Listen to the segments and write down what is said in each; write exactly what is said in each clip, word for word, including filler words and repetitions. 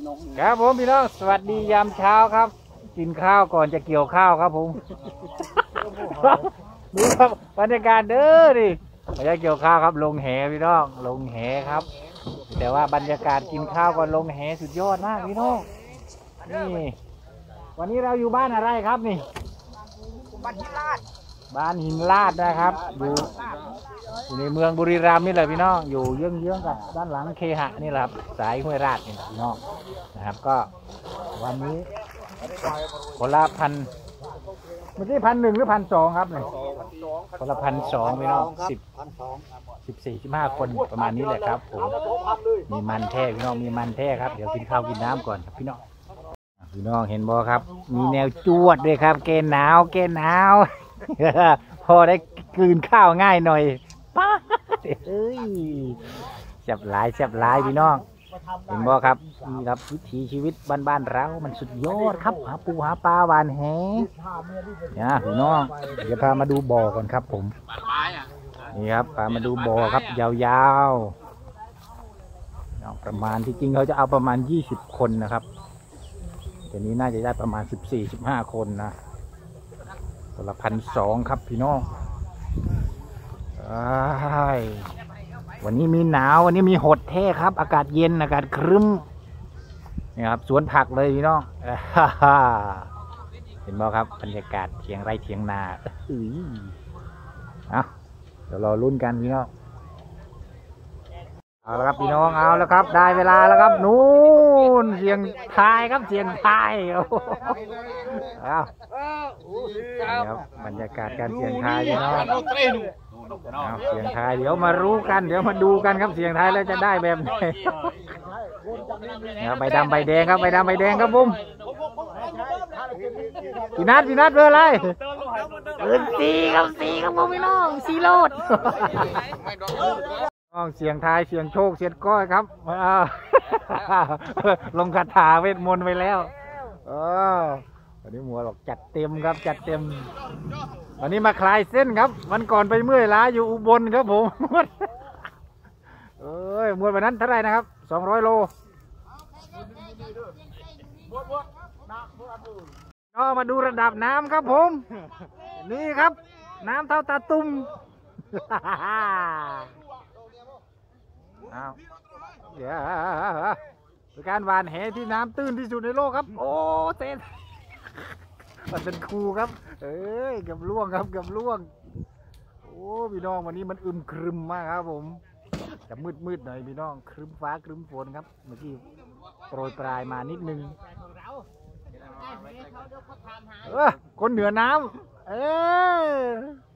ครับผมพี่น้องสวัสดียามเช้าครับกินข้าวก่อนจะเกี่ยวข้าวครับผมดูครับบรรยากาศเด้อดิไม่ใช่เกี่ยวข้าวครับลงแหพี่น้องลงแหครับแต่ว่าบรรยากาศกินข้าวก่อนลงแหสุดยอดมากพี่น้องนี่วันนี้เราอยู่บ้านอะไรครับนี่บ้านหินลาดบ้านหินลาดนะครับอยู่อยู่ในเมืองบุรีรัมย์นี่แหละพี่น้องอยู่เยื้องๆกับด้านหลังเคหะนี่แหละครับสายห้วยราชนี่พี่น้องนะครับก็วันนี้คนละพันเมื่อกี้พันหนึ่งหรือพันสองครับเนี่ยคนละพันสองพี่น้องสิบสิบสี่สิบห้าคนประมาณนี้แหละครับผมมีมันแท้พี่น้องมีมันแท้ครับเดี๋ยวกินข้าวกินน้ำก่อนครับพี่น้องพี่น้องเห็นบอครับมีแนวจวดด้วยครับเกณฑ์หนาวเกณฑ์หนาวพอได้กลืนข้าวง่ายหน่อยป้าเอ้ยจับหลายจับหลายพี่น้องเห็นบอครับนี่ครับวิถีชีวิตบ้านๆเรามันสุดยอดครับหาปูหาปลาหวานแหเนี่ยพี่น้องเดี๋ยวพามาดูบ่อก่อนครับผมนี่ครับพามาดูบ่อครับยาวๆประมาณที่จริงเขาจะเอาประมาณยี่สิบคนนะครับแต่นี้น่าจะได้ประมาณสิบสี่สิบห้าคนนะตัวละพันสองครับพี่น้องวันนี้มีหนาววันนี้มีหดแท้ครับอากาศเย็นอากาศครึ้มนี่ครับสวนผักเลยพี่น้องเห็นไหมครับบรรยากาศเถียงไร่เถียงนาเอาเดี๋ยวรอรุ่นกันพี่น้องเอาละครับพี่น้องเอาแล้วครับได้เวลาแล้วครับนู่นเสียงทายครับเสียงทายเอาครับบรรยากาศการเสียงทายพี่น้องเอาเสียงทายเดี๋ยวมารู้กันเดี๋ยวมาดูกันครับเสียงทายแล้วจะได้แบบไหนใบดำใบแดงครับใบดำใบแดงครับผมพี่นัทพี่นัทเบอร์อะไรเบอร์สี่ครับสี่ครับผมพี่น้องสี่โลดน้องเสียงทายเสียงโชคเสียงก้อยครับลงคาถาเวทมนต์ไปแล้ววันนี้มัวหรอกจัดเต็มครับจัดเต็มวันนี้มาคลายเส้นครับวันก่อนไปเมื่อยล้าอยู่อุบลครับผมมวดเอ้ยมวดวันนั้นเท่าไรนะครับสองร้อยโลก็มาดูระดับน้ำครับผมนี่ครับน้ำเท่าตาตุ่มอ้าวเดี๋ยวเป็นการหวานแหที่น้ำตื้นที่สุดในโลกครับโอ้เต้นมันเป็นครูครับเอ้ยกับล่วงครับกับล่วงโอ้พี่น้องวันนี้มันอึมครึมมากครับผมจะมืดมืดหน่อยพี่น้องครึมฟ้าครึมฝนครับเมื่อกี้โปรยปลายมานิดนึงเออคนเหนือน้ำเออ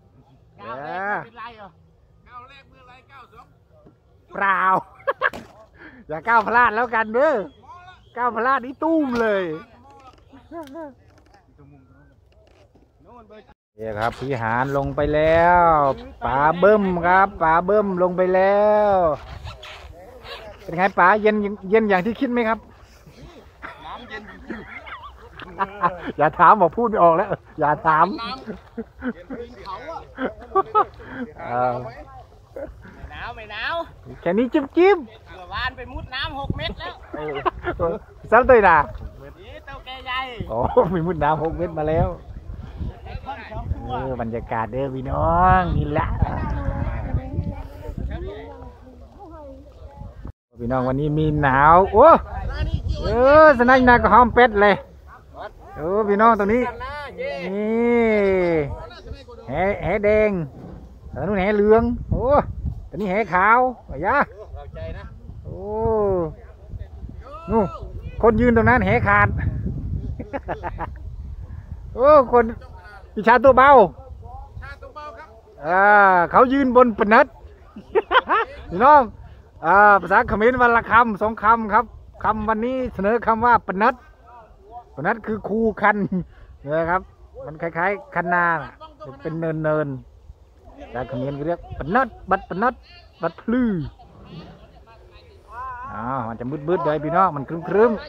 เปล่าอย่าก้าวพลาดแล้วกันเด้อก้าวพลาดนี่ตุ้มเลยนี่ครับพี่หานลงไปแล้วป๋าเบิ้มครับป๋าเบิ้มลงไปแล้วเป็นไงป๋าเย็นเย็นอย่างที่คิดไหมครับน้ำเย็นอย่าถามบอกพูดไม่ออกแล้วอย่าถามไม่หนาวไม่หนาวแค่นี้จิ้มจิ้มวานไปมุดน้ำหกเมตรแล้วซัดเลยนะเต้าแก่ใหญ่โอ้มีมุดน้ำหกเมตรมาแล้วเออบรรยากาศเด้อพี่น้องนี่แหละพี่น้องวันนี้มีหนาวโอ้เออสนั่นนาก็หอมเป็ดเลยโอ้พี่น้องตรงนี้นี่แหแหแดงตรงนู้นแหเหลืองโอ้ตรงนี้แหขาวอย่าโอ้นู่นคนยืนตรงนั้นแหขาดโอ้คนพิชาตัวเบาอ่าเขายืนบนปนัดพี่น้องอ่าภาษาเขมรวันละคำสองคำครับคำวันนี้เสนอคำว่าปนัดปนัดคือคูคันนะครับมันคล้ายๆคันนาเป็นเนินเนินแต่เขมรเรียกปนัดบัดปนัดบัดพลื้ออ่ามันจะมืดๆเลยพี่น้องมันครึ้มๆ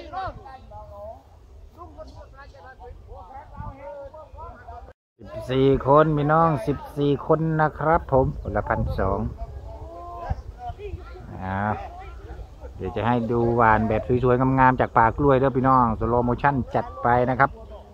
สิบสี่คนพี่น้องสิบสี่คนนะครับผมคนละพันสองอ่าเดี๋ยวจะให้ดูหวานแบบสวยๆงามๆจากป่ากล้วยเด้อพี่น้องสโลโมชั่นจัดไปนะครับ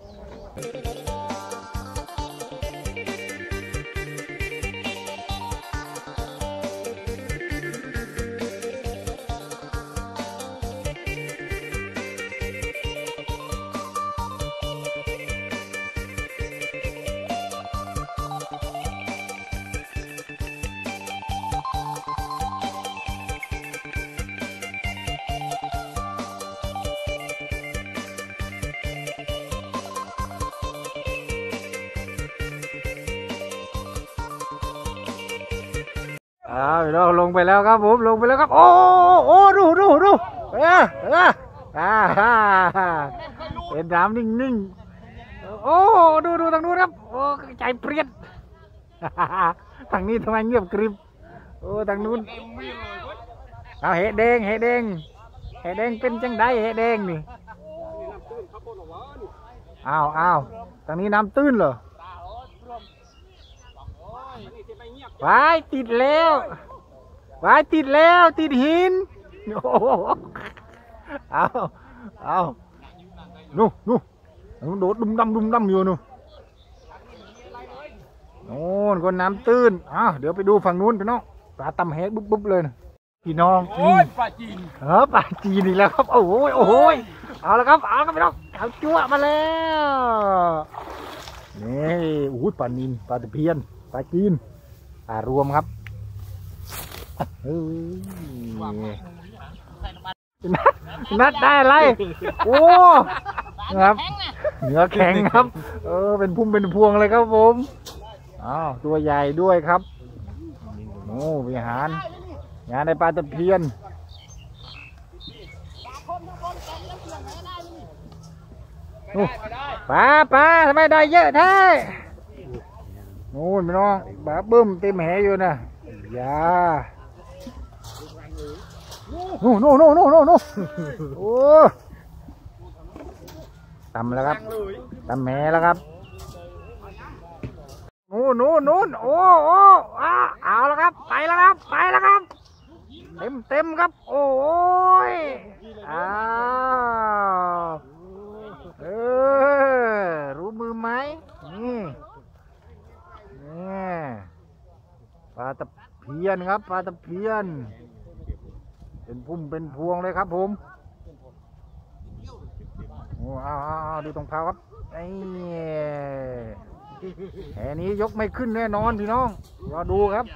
อ้าวเราลงไปแล้วครับผมลงไปแล้วครับโอ้โอ้ดูดูดูเออเอออ่าเป็นน้ำนิ่งๆโอ้ดูดูทางนู้นครับโอ้ใจเปรี้ยทางนี้ทำไมเงียบกริบโอ้ทางนู้นเอาเห็ดแดงเห็ดแดงเห็ดแดงเป็นจังไดเห็ดแดงนี่อ้าวอ้าวทางนี้น้ำตื้นเหรอวายติดแล้ววายติดแล้วติดหินโอ้เอาเอานู่นู่นู่โดดดุมดำดุมดำอยู่นู่โน่นคนน้ำตื้นอ้าวเดี๋ยวไปดูฝั่งนู้นพี่น้องปลาตำแหบุ๊บบุ๊บเลยนะพี่น้องโอ้ยปลาจีนเออปลาจีนอีกแล้วครับโอ้ยโอ้ยเอาละครับเอาละครับพี่น้องเอาจั่วมาแล้วนี่โอ้ยปลานิลปลาตะเพียนปลาจีนปลารวมครับเฮ้ยนัดได้อะไรโอ้ครับเนื้อแข็งครับเออเป็นพุ่มเป็นพวงเลยครับผมอ้าวตัวใหญ่ด้วยครับโอ้วิหารงานในปลาตะเพียนปลาปลาทำไมได้เยอะแท้โน่นพี่น้องปลาบึ้มเต็มแหอยู่นะอย่าโน่โน่โน่โน่โน่โน่โอ้ตำแล้วครับตำแหแล้วครับโน่โน่โน่โอ้โอ้เอาแล้วครับไปแล้วครับไปแล้วครับเต็มเต็มครับโอ้ยอ้าวเออรู้มือไหมนี่นี่ปลาตะเพียนครับปลาตะเพียนเป็นพุ่มเป็นพวงเลยครับผมโอ้เอาเอาดูตรงเท้าครับไอ้แหนี้ยกไม่ขึ้นแน่นอนพี่น้องรอดูครับ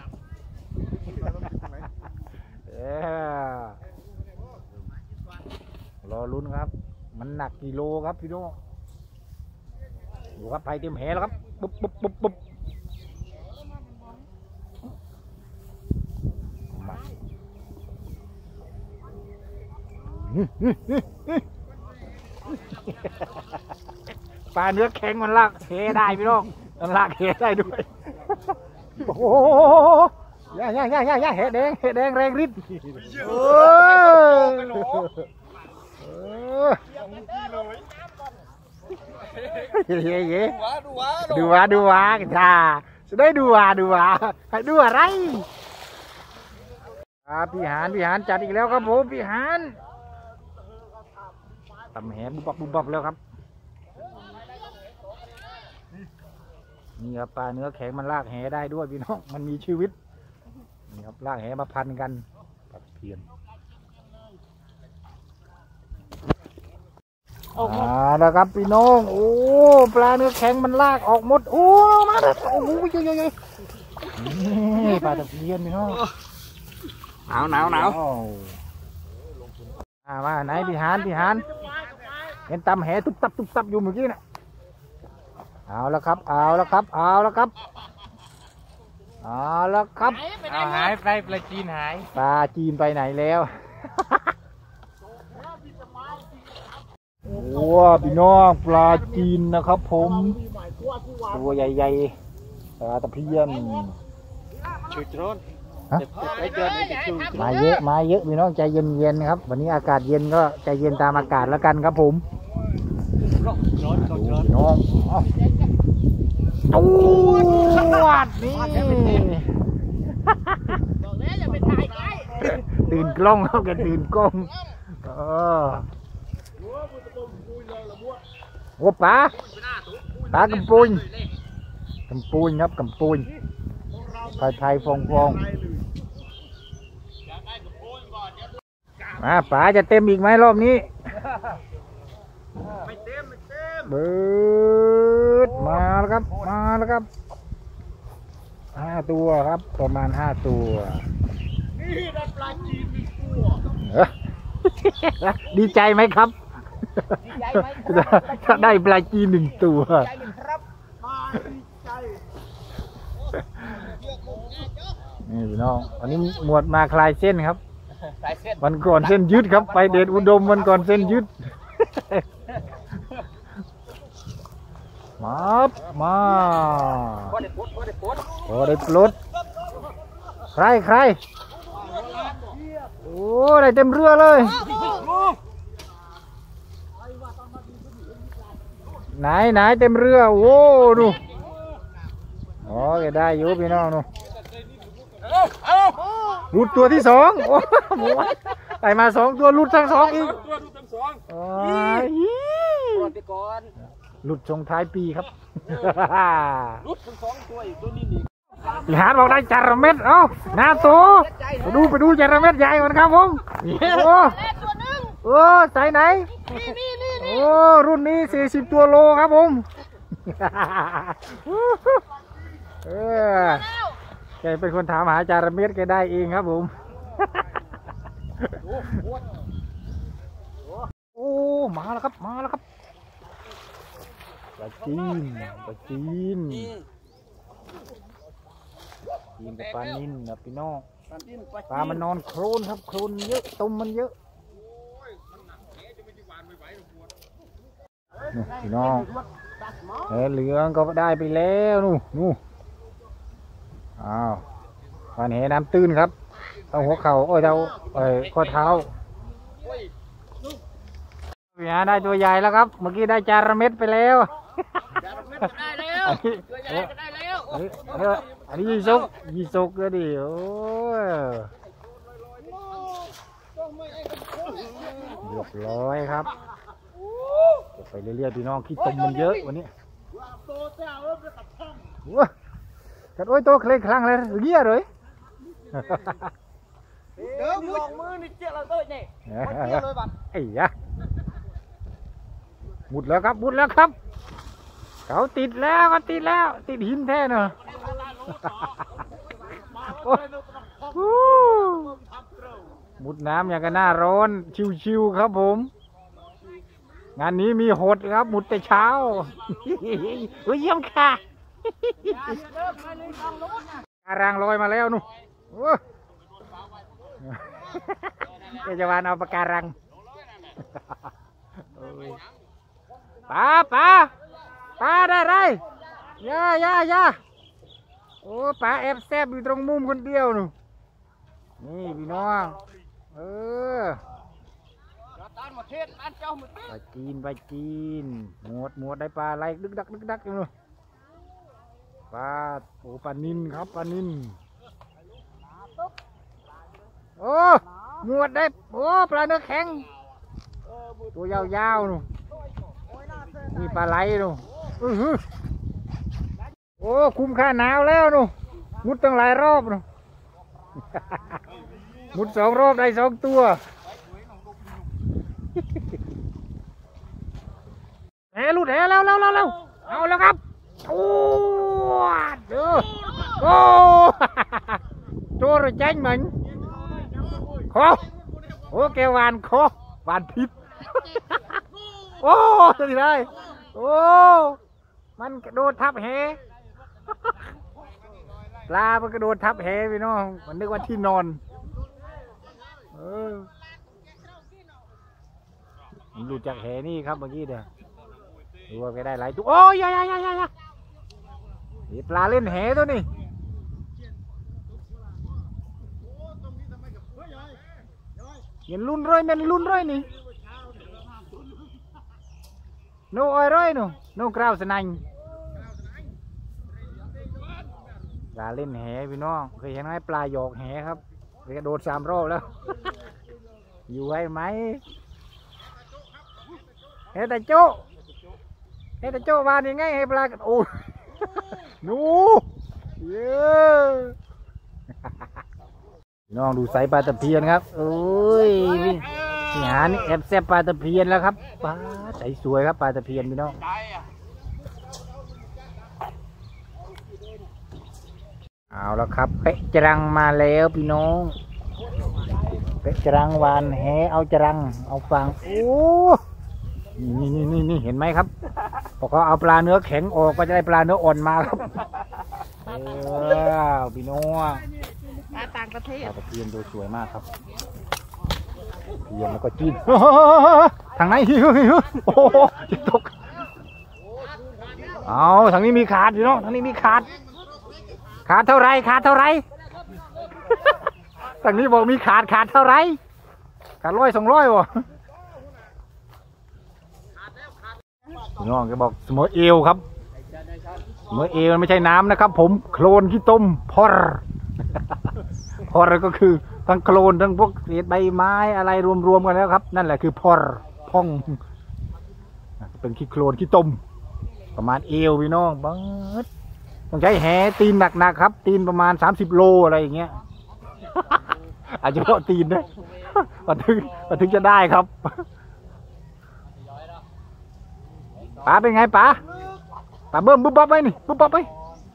รอลุ้นครับมันหนักกิโลครับพี่น้องดูครับไปเต็มแหแล้วครับปุ๊บปุ๊บปุ๊บปุ๊บปลาเนื้อแข็งมันลากเทได้พี่น้องมันลากเทได้ด้วยโอ้โหย่าย่าย่าย่าย่าเห็ดแดงเห็ดแดงแรงฤทธิ์โอ้เย่เย่ดูว่าดูว่ากันจ้าจะได้ดูว่าดูว่าให้ดูอะไรพี่หานพี่หานจัดอีกแล้วครับผมพี่หานตำแหบุบบับบุบบับแล้วครับนี่ครับปลาเนื้อแข็งมันลากแหได้ด้วยพี่น้องมันมีชีวิตนี่ครับลากแหมาพันกันปลาเพียนอ่าแล้วครับพี่น้องโอ้ปลาเนื้อแข็งมันลากออกหมดโอ้มาเลยโอ้โหเยอะๆนี่ปลาตะเพียนพี่น้องหนาวหนาวหนาวมาไหนพี่หานพี่หานเห็นตำแหตุบตับตุบตับอยู่เมื่อกี้น่ะเอาแล้วครับเอาแล้วครับเอาแล้วครับเอาแล้วครับหายไปปลาจีนหายปลาจีนไปไหนแล้วโอ้พี่น้องปลาจีนนะครับผมตัวใหญ่ๆปลาตะเพียนชุดร้อนมาเยอะมาเยอะพี่น้องใจเย็นๆครับวันนี้อากาศเย็นก็ใจเย็นตามอากาศแล้วกันครับผมน้องตัวนี่บอกแล้วอย่าไปถ่ายใกล้ตื่นกล้องครับแกตื่นกล้องเออโอ้ป๋าป๋ากำปุยกำปุยครับกำปุยไทยไทยฟองฟองมาป๋าจะเต็มอีกไหมรอบนี้ไม่เต็มไม่เต็มเบิดมาแล้วครับมาแล้วครับห้าตัวครับประมาณห้าตัวนี่ได้ปลาจีนหนึ่งตัวดีใจไหมครับดีใจไหมครับได้ปลาจีนหนึ่งตัวดีใจครับดีใจนี่พี่น้องวันนี้หมวดมาคลายเส้นครับวันก่อนเส้นยืดครับไปเดชอุดมวันก่อนเส้นยืดมามาพอได้ปลดพอได้ปลดพอได้ปลดใครใครโอ้ได้เต็มเรือเลยไหนไหนเต็มเรือโอ้ดูอ๋อแกได้อยู่พี่น้องดูรุดตัวที่สองโอ้โหไปมาสองตัวรุดทั้งสองอีกอ๋อหลุดชงท้ายปีครับลุดทั้งสองตัวอีกตัวนี้นี่พี่หาบอกได้จาระเม็ดเอ้าหน้าโตไปดูไปดูจาระเม็ดใหญ่มันครับผมโอ้โอ้ใส่ไหนโอ้รุ่นนี้สี่สิบตัวโลครับผมเออแกเป็นคนถามหาจาระเม็ดแกได้เองครับผมโอ้มาแล้วครับมาแล้วครับปลาจีนปลาจีนจีนกับปลานิ่นนะพี่น้องปลามันนอนโคลนครับโคลนเยอะตุ่มมันเยอะนี่พี่น้องแหเหลืองก็ได้ไปแล้วนู่นนู่นอ้าวปลาแหน้ำตื้นครับเอาหัวเข่าโอ้ยเอาเอ้ยข้อเท้าพี่ฮะได้ตัวใหญ่แล้วครับเมื่อกี้ได้จาระเม็ดไปแล้วได้แล้วตัวใหญ่ก็ได้แล้วอันนี้ยี่สกยี่สกก็ดีโอ้ยเรียบร้อยครับไปเรื่อยๆพี่น้องขี้ตมมันเยอะวันนี้ว้ากัดโอ้ยโตเคล้งคลั่งเลยเงี้ยเลยเดิมลงมือนี่เจี๊ยเราโตนี่ไอ้ยะหมุดแล้วครับหมุดแล้วครับเขาติดแล้วก็ติดแล้วติดหินแท้เนอะหมุดน้ำอย่างกันหน้าร้อนชิวๆครับผมงานนี้มีหดครับหมุดแต่เช้าเฮ้ยเยี่ยมค่ะการางลอยมาแล้วนู่นเจ้าจวานเอาปากการังป้าป้าป้าได้ไรย่าย่าย่าโอ้ป้าแอบแซบอยู่ตรงมุมคนเดียวนู่นนี่พี่น้องเออปลาจีนปลาจีนหมดหมดได้ปลาอะไรดึกดักดึกดักอยู่นู่นปลาโอ้ปลานินครับปลานินโอ้หมดได้โอ้ปลาเนื้อแข็งตัวยาวๆนู่นนี่ปลาไหลนู่นโอ้คุ้มค่าหนาวแล้วนู่นมุดตั้งหลายรอบนู่นมุดสองรอบได้สองตัวแหลุดแหแล้วแล้วแล้วแล้วเอาแล้วครับโอ้เด้อโอ้โจรแจ้งเหมือนคอโอ้แกวานคอวานพิษโอ้จะได้โอ้มันกระโดดทับแหปลามันกระโดดทับแหพี่น้องมันนึกว่าที่นอนเออมันหลุดจากแหนี่ครับเมื่อกี้เด้อดูว่าไปได้หลายตัวโอ้ยยายายายานี่ปลาเล่นแหตัวนี้เห็นลุ่นร้อยมันลุ่นร้อยนี่โน่อ้อยร้อยหนูโน่กราวสนันปลาเล่นแหพี่น้องเคยเห็นไหมปลาหยอกแหครับกระโดดสามรอบแล้ว อยู่ให้ไหมเฮ้แต่โจ้เฮ้แต่โจ้วานยังไงให้ปลากันโอ้หนูเย้น้องดูไซปลาตะเพียนครับโอ้ยพี่หานี่แอบแซ่บปลาตะเพียนแล้วครับปลาใสสวยครับปลาตะเพียนพี่น้องเอาแล้วครับเป๊ะจรังมาแล้วพี่น้องเป๊ะจรังวานแหเอาจรังเอาฟังโอ้นี่นี่นี่นี่เห็นไหมครับพอเขาเอาปลาเนื้อแข็งออกก็จะได้ปลาเนื้ออ่อนมาครับเออพี่น้องปลาต่างประเทศปลาตะเพียนดูสวยมากครับเพียนแล้วก็จิ้มทางไหนหิวหิวโอ้โหตกเอาทางนี้มีขาดพี่น้องทางนี้มีขาดขาดเท่าไรขาดเท่าไรทางนี้บอกมีขาดขาดเท่าไรขาดร้อยสองร้อยวะน้องจะบอกเสมอเอวครับเสมอเอวมันไม่ใช่น้ำนะครับผมโคลนขี้ต้มพอร์พอร์ก็คือทั้งโคลนทั้งพวกเศษใบไม้อะไรรวมๆกันแล้วครับนั่นแหละคือพอร์พองเป็นขี้โคลนขี้ต้มประมาณเอวพี่น้องบังต้องใช้แหตีนหนักๆครับตีนประมาณสามสิบโลอะไรอย่างเงี้ยอาจจะเพราะตีนนะมาถึงมาถึงจะได้ครับป๋าเป็นไงป๋าป๋าเบิ่มบุ๊บบ๊อบไปนี่บุ๊บบ๊อบไป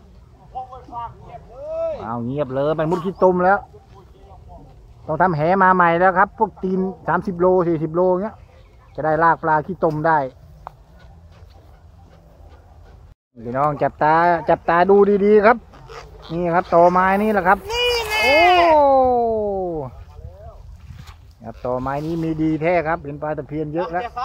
เอาเงียบเลยมันมุดขี้ต้มแล้วต้องทำแหมาใหม่แล้วครับพวกตีนสามสิบโลสี่สิบโลเงี้ยจะได้ลากปลาขี้ต้มได้พี่น้องจับตาจับตาดูดีๆครับนี่ครับตอไม้นี่แหละครับโอ้ครับตอไม้นี้มีดีแท้ครับเป็นปลาตะเพียนเยอะแล้ว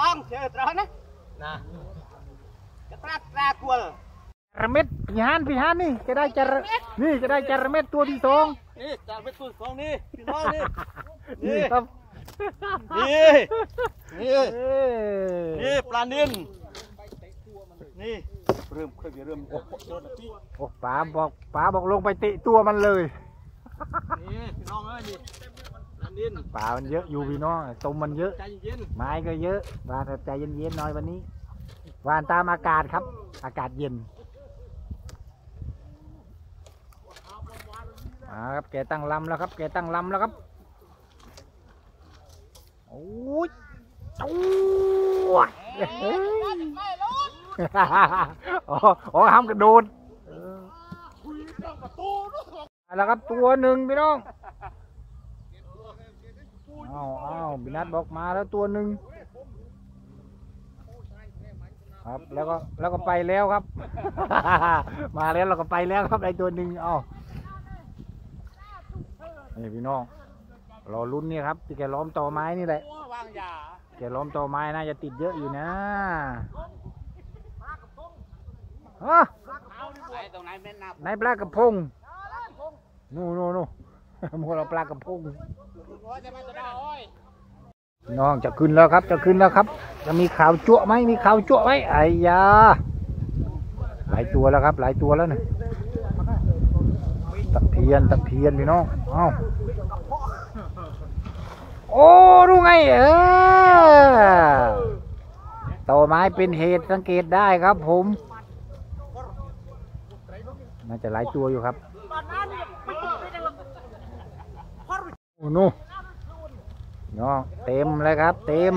ระเม็ดพี่ฮันพี่ฮันนี่จะได้จระนี่จะได้จระเม็ดตัวที่สองนี่จระเม็ดตัวสองนี่พี่น้องนี่นี่ครับนี่นี่นี่ปลานิลนี่เริ่มเคยเริ่มโอ้โอ้ป๋าบอกป๋าบอกลงไปเตะตัวมันเลยนี่พี่น้องเอ้ยนี่ปลานิลป่ามันเยอะอยู่พี่น้องต้มมันเยอะใจเย็นไม้ก็เยอะวานใจเย็นๆหน่อยวันนี้วานตามอากาศครับอากาศเย็นมาครับแกตั้งลำแล้วครับแกตั้งลำแล้วครับโอ้ยจู๊ดอ๋ออ๋อห้ามกระโดดแล้วครับตัวหนึ่งพี่น้องอ้าวอ้าวบินัทบอกมาแล้วตัวหนึ่งครับแล้วก็แล้วก็ไปแล้วครับ มาแล้วเราก็ไปแล้วครับไอตัวหนึ่งอ้าวนี่พี่น้องรอลุ้นนี่ครับที่แกล้อมตอไม้นี่แหละแกล้อมตอไม้น่าจะติดเยอะอยู่นะฮะไหนปลากระพงนู่นนู่นนู่นโมเราปลากระพงน้องจะขึ้นแล้วครับจะขึ้นแล้วครับจะมีข่าวจั่วไหมมีข่าวจั่วไหมไอ้ยาหลายตัวแล้วครับหลายตัวแล้วเนี่ยตะเพียนตะเพียนพี่น้องเอ้าโอ้ดูไงเออต่อไม้เป็นเหตุสังเกตได้ครับผมน่าจะหลายตัวอยู่ครับโอ้โหน้องเต็มเลยครับเต็ม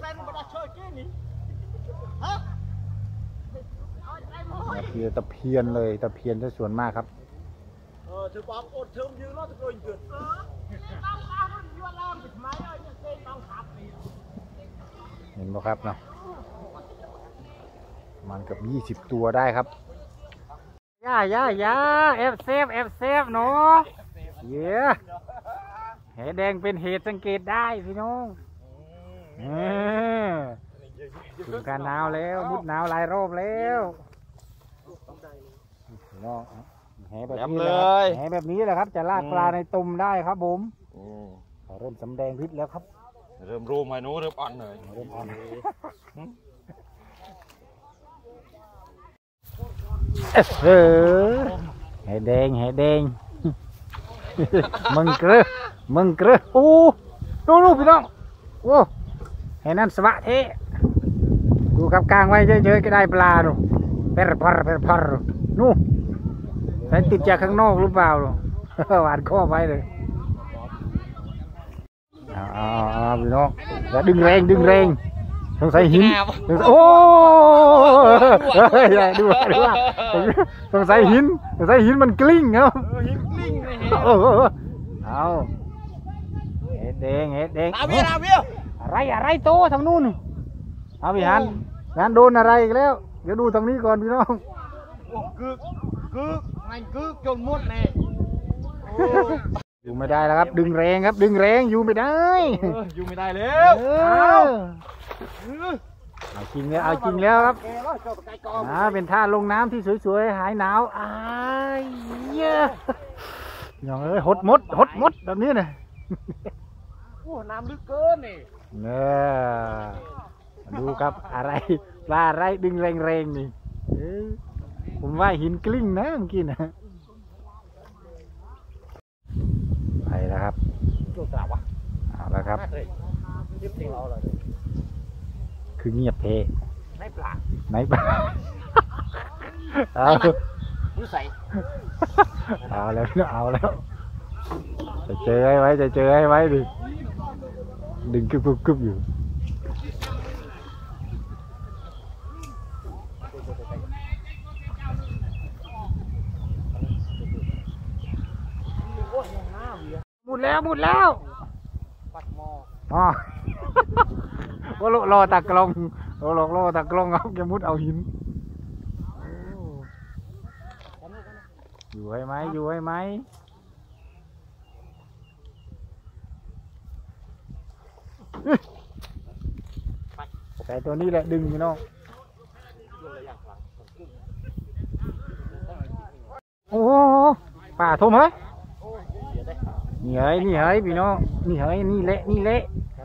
ตะเพียนตะเพียนเลยตะเพียนจะส่วนมากครับเห็นไหมครับเนาะมันกับยี่สิบตัวได้ครับย่าย่าย่าเอฟเซฟเอฟเซฟเนาะเย้แหแดงเป็นเหตุสังเกตได้พี่น้องถึงการหนาวแล้วมุดหนาวหลายรอบแล้วน้องแหแบบนี้เลยแหแบบนี้แหละครับจะลากปลาในตุ่มได้ครับผมเริ่มสำแดงพิษแล้วครับเริ่มรูมไอ้หนูเริ่มอ่อนเลยเริ่มอ่อนเออแหแดงแหแดงมึงเกลือมึงเกลือโอ้ดูดูพี่น้องโอ้เห็นนั่นสวะเทดูกับกลางไว้เฉยๆก็ได้ปลาดูเปรพรเปรพรนู่นใส่ติดจากข้างนอกหรือเปล่าหวานข้อไว้เลยอ๋อพี่น้องแล้วดึงแรงดึงแรงสงสัยหินโอ้ยดูว่าดูว่าสงสัยหินสงสัยหินมันกลิ้งเนาะหินกลิ้งเอาเห็ดแดงเห็ดแดงอะไรอะไรโตทางนู้นเอาพี่ฮันงานโดนอะไรอีกแล้วเดี๋ยวดูทางนี้ก่อนพี่น้องกึกกึกไงกึกจนหมดเลยอยู่ไม่ได้แล้วครับดึงแรงครับดึงแรงอยู่ไม่ได้อยู่ไม่ได้แล้วเอาจริงแล้วเอาจริงแล้วครับอ่าเป็นท่าลงน้ำที่สวยๆหายหนาวอ้ายเยอะอย่างเอ้ยหดมดหดมดแบบนี้เลยโอ้น้ำลึกเกินนี่เนี่ยดูครับอะไรปลาอะไรดึงแรงๆนี่ผมว่าหินกลิ้งนะเมื่อกี้นะไปแล้วครับเอาแล้วครับคือเงียบเทไม่ปลาไม่ปลาเอาดูใส่เอาแล้วเอาแล้วจะเจอให้ไว้จะเจอให้ไว้ดิดึงกึบกึบกึบอยู่หมดแล้วหมดแล้วอ๋อว่ารอตากลงรอรอตากลงครับแกมุดเอาหินอยู่ให้ไหมอยู่ให้ไหมแต่ตัวนี้แหละดึงพี่น้องโอ้ป่าทมเฮ้ยนี่เฮ้ยนี่เฮ้ยพี่น้องนี่เฮ้ยนี่เละนี่เละ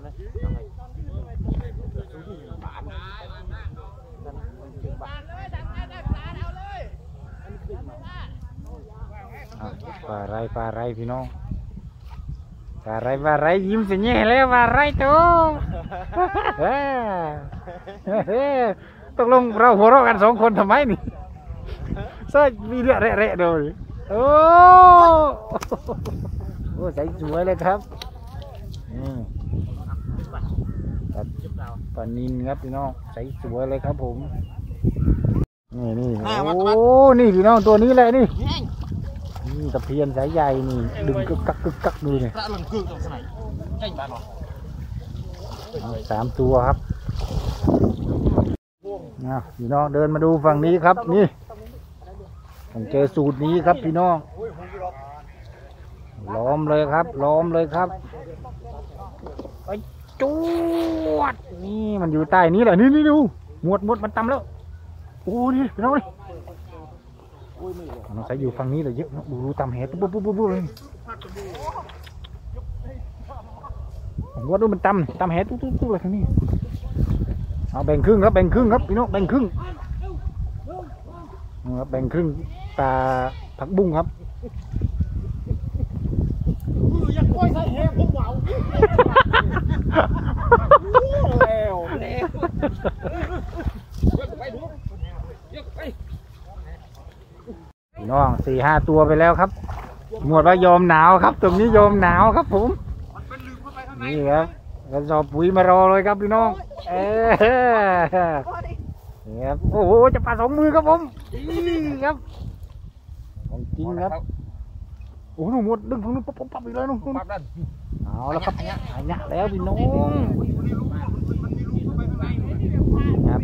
ปลาไรปลาไรพี่น้องปลาไรปลาไรยิ้มเสียแย่แล้วปลาไรตัวตกลงเราหัวเราะกันสองคนทำไมนี่เสื้อมีเลือดเละๆดูโอ้โอ้ใส่สวยเลยครับปลานินครับพี่น้องใส่สวยเลยครับผมนี่นี่โอ้นี่พี่น้องตัวนี้แหละนี่นี่ตะเพียนสายใหญ่นี่ดึงกึกกักกึกกักดูเนี่ยสามตัวครับนะพี่น้องเดินมาดูฝั่งนี้ครับนี่ผมเจอสูตรนี้ครับพี่น้องล้อมเลยครับล้อมเลยครับไอ้จวดนี่มันอยู่ใต้นี้แหละนี่นี่ดูหมดหมดมันต่ำแล้วโอ้นี่พี่น้องนี่น้องใส่อยู่ฝั่งนี้เลยเยอะดูดูต่ำแหปุ๊บปุ๊บปุ๊บปุ๊บเลยผมว่าดูมันต่ำต่ำแหตุ๊บตุ๊บตุ๊บเลยทางนี้เอาแบ่งครึ่งครับแบ่งครึ่งครับพี่น้องแบ่งครึ่งแบ่งครึ่งปลาผักบุ้งครับอยากปล่อยใส่แหผมเหมาแล้วแล้วพี่น้องสี่ห้าตัวไปแล้วครับหมดว่ายอมหนาวครับตรงนี้ยอมหนาวครับผมนี่ครับกระสอบปุ๋ยมารอเลยครับพี่น้องเออนี่ครับโอ้โหจะปลาสองมือครับผมนี่ครับของจริงครับโอ้โหหมดดึงฝั่งนู้นปั๊บปั๊บอีกแล้วนู่นเอาแล้วครับหายหนักแล้วพี่น้องครับ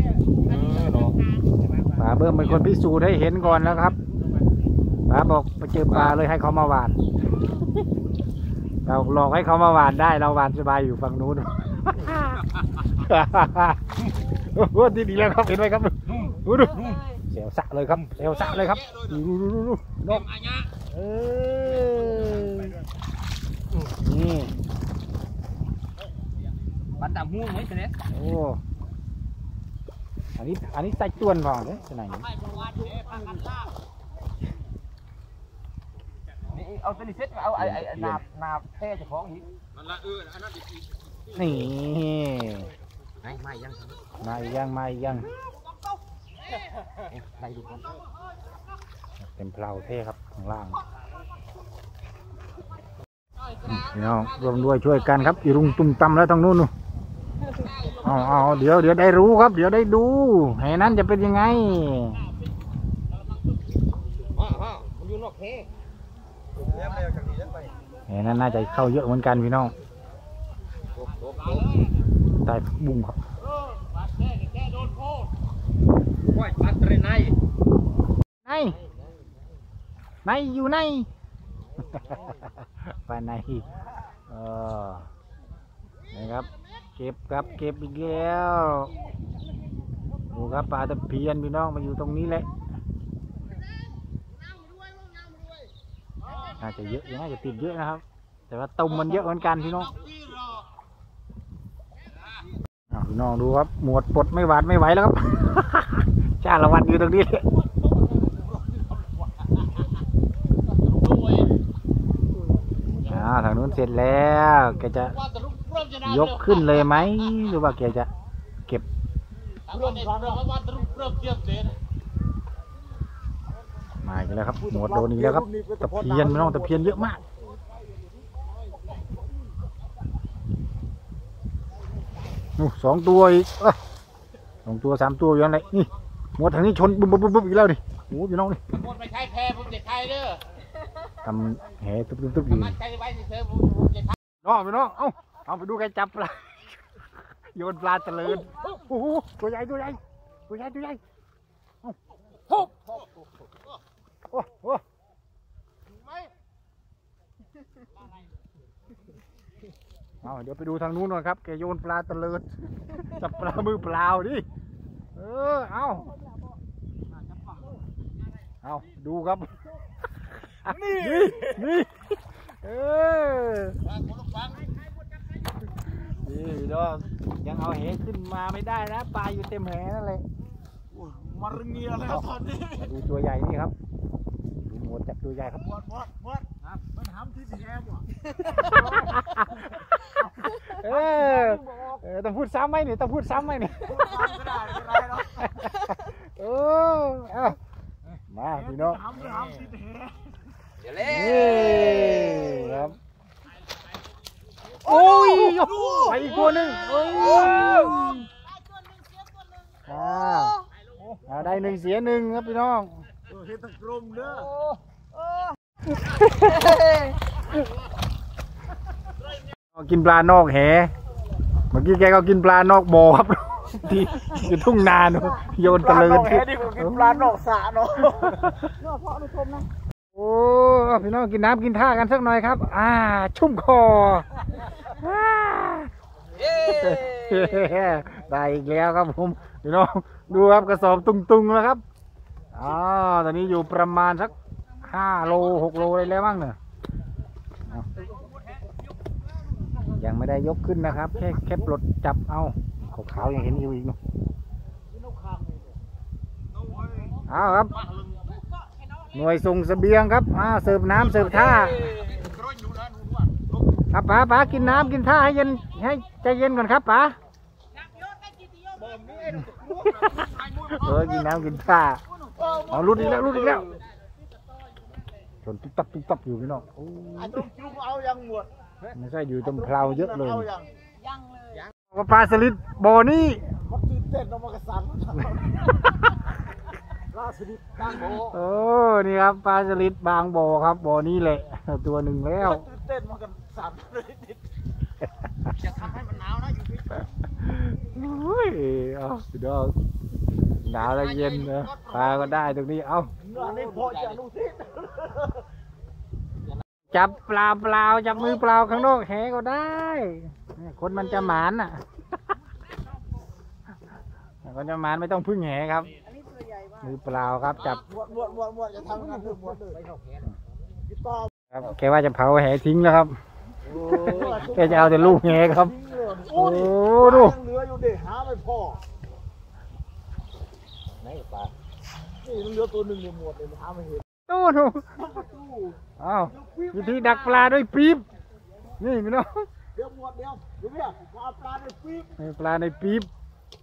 ป๋าเบิ้มเป็นคนพิสูจน์ให้เห็นก่อนแล้วครับป๋าบอกไปเจอปลาเลยให้เขามาหวานเราหลอกให้เขามาหวานได้เราหวานสบายอยู่ฝั่งนู้นโอ้โหดีๆแล้วครับเห็นไหมครับดูดูเสียวสะเลยครับเสียวสะเลยครับดูดูดูดูนกเออนี่ปันดำหูไหมเป็นไงโอ้อันนี้อันนี้ใส่จวนก่อนเลยที่ไหนเอาตัวนี้เซ็ตเอาไอ้ไอ้นาบนาบแท้เจ้าของอีกนี่ไม่ไม่ยังมาอีกยังมาอีกยังไปดูก่อนเต็มเพลาเท่ครับข้างล่างพี่น้องรวมด้วยช่วยกันครับอีรุงตุ้มตำแล้วทางนู้นนู่นเอาเอาเดี๋ยวเดี๋ยวได้รู้ครับ เดี๋ยวได้ดูแห่นั้นจะเป็นยังไงฮ่าฮ่ามันอยู่นอกแค่แห่นั้นน่าจะเข้าเยอะเหมือนกันพี่น้องใต้ผักบุ้งครับว่ายปัดเรนไนในในอยู่ใน ไปในเออนะครับเก็บครับเก็บอีกแล้วดูครับปลาตะเพียนพี่น้องมาอยู่ตรงนี้แหละน่าจะเยอะน่าจะติดเยอะนะครับแต่ว่าตุ่มมันเยอะเหมือนกันพี่น้องพี่น้องดูครับหมวดปลดไม่หวาดไม่ไหวแล้วครับ ชาละวันอยู่ตรงนี้เลยทางนู้นเสร็จแล้วแกจะยกขึ้นเลยไหมหรือว่าแกจะเก็บมาอีกแล้วครับหมวดโดนอีกแล้วครับตะเพียนพี่น้องตะเพียนเยอะมากนู่สองตัวอีกสองตัวสามตัวอยู่นั่นแหละนี่หมวดทางนี้ชนปุ๊บปุ๊บปุ๊บอีกแล้วดิโอ้พี่น้องนี่หมดไปใช้แพรผมจะใช้เด้อทำแห่ตุ๊บตุ๊บตุ๊บอยู่มันใจไว้เฉยๆผมจะทำน้องพี่น้องเอ้าเอาไปดูใครจับปลาโยนปลาเจริญโอ้โหตัวใหญ่ตัวใหญ่ตัวใหญ่ตัวใหญ่เอ้าโอ้โอ้โหเอาเดี๋ยวไปดูทางนู้นหน่อยครับแกโยนปลาเจริญจับปลามือเปล่าดิเออเอาเอาดูครับนี่นี่เออนี่ดอกยังเอาเหขึ้นมาไม่ได้นะปลาอยู่เต็มแหนั่นเลยมารึเงียแล้วตอนนี้มาดูตัวใหญ่นี่ครับดูหมดจับตัวใหญ่ครับหมดหมดหมดมันทำที่แอมว่ะเออเออต้องพูดซ้ำไหมเนี่ยต้องพูดซ้ำไหมเนี่ยก็ได้ไม่ไรหรอกเออเอามาพี่น้องทำทำที่แอมเดี๋ยวเล่นี่ครับโอ้ยไปอีกตัวหนึ่งโอ้ยอ่าอ่าได้หนึ่งเสียหนึ่งครับพี่น้องเฮ็ดตะกรมเด้อกินปลานอกแหเมื่อกี้แกก็กินปลานอกบ่อครับ ที่อยู่ทุ่งนาเนอะโยนตะเลินแค่นี้ก็กินปลานอกสระเนาะโอ้พี่น้องกินน้ำกินท่ากันสักหน่อยครับอ่าชุ่มคออ่าได้อีกแล้วครับผมพี่น้องดูครับกระสอบตุงๆแล้วครับอ๋อตอนนี้อยู่ประมาณสักห้าโลหกโลเลยแล้วมั้งเนี่ยยังไม่ได้ยกขึ้นนะครับแค่แค่ปลดจับเอาขาวๆยังเห็นอยู่อีกเนาะเอาครับหน่วยส่งเสบียงครับอ่าเสิร์ฟน้ำเสิร์ฟท่าครับป๋าป๋ากินน้ำกินท่าให้เย็นให้ใจเย็นก่อนครับป๋าเออกินน้ำกินท่าเอารุดอีกแล้วรุดอีกแล้วชนตุ๊บตับตุ๊บตับอยู่พี่น้องเอายังหมดไม่ใช่อยู่ตรงเพลาเยอะเลยเอายังว่าปลาสลิดบ่อนี้มันตื่นเต้นเอามากระสันล่าสุดตั้งโบโอ้นี่ครับปลาสลิดบางบ่อครับบ่อนี้แหละตัวหนึ่งแล้วตื่นเต้นมากันสันเลยติดจะทำให้มันหนาวนะอยู่ที่โอ้ยเอาพี่น้องหนาวแล้วเย็นนะปลาก็ได้ตรงนี้เอาอันนี้พอจะรู้ทิศจับปลาเปล่าจับมือเปล่าข้างนอกแหก็ได้คนมันจะหมานอ่ะคนจะหมานไม่ต้องพึ่งแหครับมือเปล่าครับจับหมดหมดหมดหมดจะทำงานหมดหมดเลยพี่ต่อครับแกว่าจะเผาแหทิ้งแล้วครับแกจะเอาแต่ลูกแหครับโอ้ดูเหลืออยู่เด็กหาไม่พอไหนปลานี่เหลือตัวหนึ่งหมดเลยหาไม่เห็นตู้หนูอ้าววิธีดักปลาด้วยปี๊บนี่พี่น้องเดี๋ยวหมดเดี๋ยวเดี๋ยวเนี่ยเอาปลาในปี๊บนี่ปลาในปี๊บ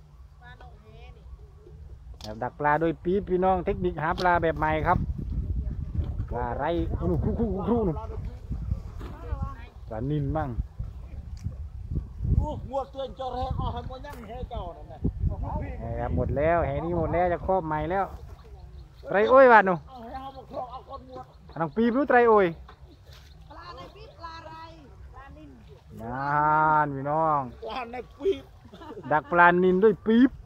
แบบดักปลาด้วยปี๊บพี่น้องเทคนิคหาปลาแบบใหม่ครับปลาไรโอ้โหครุครุครุครุปลานิลมั่งโอ้หมดเตือนจอแรกเอาให้หมดยังแห่เจ้านั่นแหละนะครับหมดแล้วแหนี้หมดแล้วจะครอบใหม่แล้วไตรโอ้ยบาดหนูเอาให้เอามาครองเอาก้อนหมดน้องปีบรู้ไตรโอ้ยปลาในปี๊บปลาอะไรปลานิ่มนานพี่น้องปลาในปี๊บดักปลานิลด้วยปี๊บ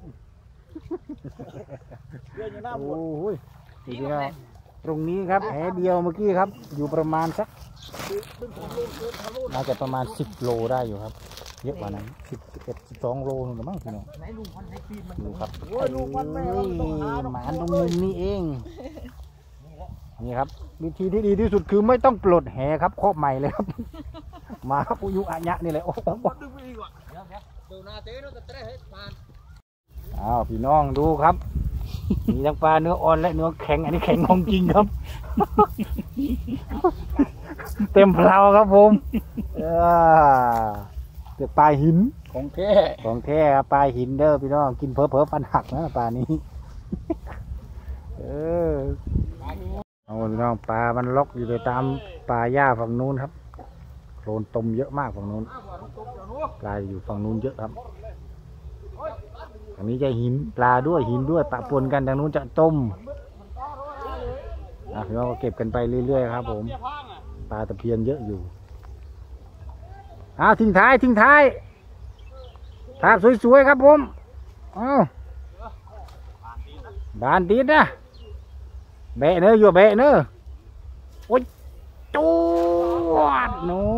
เดี๋ยวอย่างหน้าหมโอ้ดโหนี่พี่น้องตรงนี้ครับแหเดียวเมื่อกี้ครับ อยู่ประมาณสักน่าจะประมาณสิบโลได้อยู่ครับเยอะกว่านั้นสิบเอ็ดสิบสองโลนึงหรือมั้งพี่น้องดูครับโอ้ยลูกมันแม่เอ้ยต้องหาหมาตรงมุมนี้เองนี่ครับวิธีที่ดีที่สุดคือไม่ต้องปลดแหครับครอบใหม่เลยครับ มาครับอุยุอะยะนี่แหละโอ้โหดึงไปอีกว่ะดูนาเต้นู้นจะเตะให้ปานอ้าวพี่น้องดูครับ มีทั้งปลาเนื้ออ่อนและเนื้อแข็งอันนี้แข็งของจริงครับ เต็มเพลาครับผมเออเด็กปลาหินของแท้ของแท้ครับปลาหินเด้อพี่น้องกินเผลอเผลอฟันหักนะปลานี้ เออเอาพี่น้องปลามันล็อกอยู่ไปตามปลาหญ้าฝั่งนู้นครับโคลนตมเยอะมากฝั่งนู้นปลาอยู่ฝั่งนู้นเยอะครับอันนี้จะหินปลาด้วยหินด้วยปะปนกันทางนู้นจะต้มอ่ะพี่น้องก็เก็บกันไปเรื่อยๆครับผมปลาตะเพียนเยอะอยู่อ้าวทิ้งท้ายทิ้งท้ายภาพสวยๆครับผมอ้าวบานติดนะแบะเนอะอยู่แบะเนอะโอ้ยจูดโน่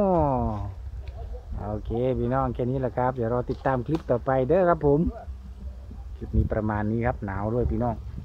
โอเคพี่น้องแค่นี้แหละครับเดี๋ยวรอติดตามคลิปต่อไปเด้อครับผมคลิปนี้ประมาณนี้ครับหนาวด้วยพี่น้อง